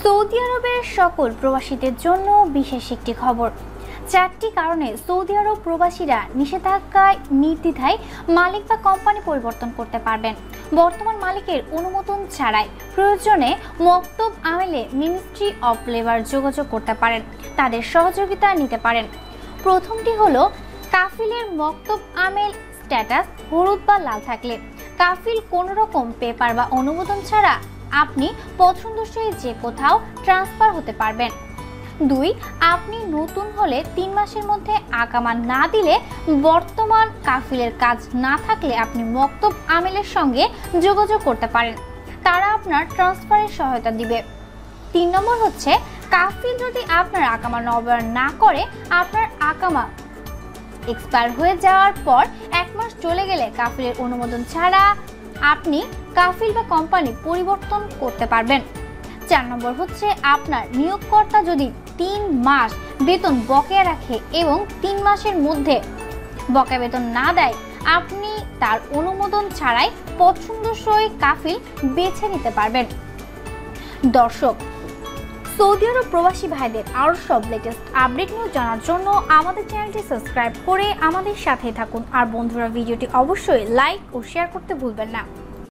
Saudi আরবের সকল প্রবাসীদের জন্য বিশেষ একটি খবর। 4টি কারণে সৌদি আরব প্রবাসীরা নিষেধাজ্ঞায় নির্দ্বিধায় মালিক বা কোম্পানি পরিবর্তন করতে পারবেন। বর্তমান মালিকের অনুমোদন ছাড়াই প্রয়োজনে মক্তব আমেলে মিনিস্ট্রি অফ লেবার যোগাযোগ করতে পারেন, তাদের সহযোগিতা নিতে পারেন। প্রথমটি হলো কাফিলের মক্তব আমেল স্ট্যাটাস হলুদ বা লাল থাকলে কাফিল কোনো রকম পেপার বা অনুমোদন ছাড়া আপনি পছন্দসই যে কোথাও ট্রান্সফার হতে পারবেন। 2, আপনি নতুন হলে 3 মাসের মধ্যে আকামা না দিলে বর্তমান কাফিলের কাজ না থাকলে আপনি মক্তব আমেলের সঙ্গে যোগাযোগ করতে পারেন, তারা আপনার ট্রান্সফারের সহায়তা দিবে। 3 নম্বর হচ্ছে কাফিল যদি আপনার আকামা নবায়ন না করে, আপনার আকামা এক্সপায়ার হয়ে যাওয়ার পর 1 মাস চলে গেলে কাফিলের অনুমোদন ছাড়া আপনি কাফিল বা কোম্পানি পরিবর্তন করতে পারবেন। 4 নম্বর হচ্ছে আপনার নিয়োগকর্তা যদি 3 মাস বেতন বকেয়া রাখে এবং 3 মাসের মধ্যে বকেয়া বেতন না দেয়, আপনি তার অনুমোদন ছাড়াই পছন্দসই কাফিল বেছে নিতে পারবেন। দর্শক, সৌদি আরব প্রবাসী ভাইদের আরও সব লেটেস্ট আপডেট নিউজ জানার জন্য আমাদের চ্যানেলটি সাবস্ক্রাইব করে আমাদের সাথে থাকুন। আর বন্ধুরা, ভিডিওটি অবশ্যই লাইক ও শেয়ার করতে ভুলবেন না।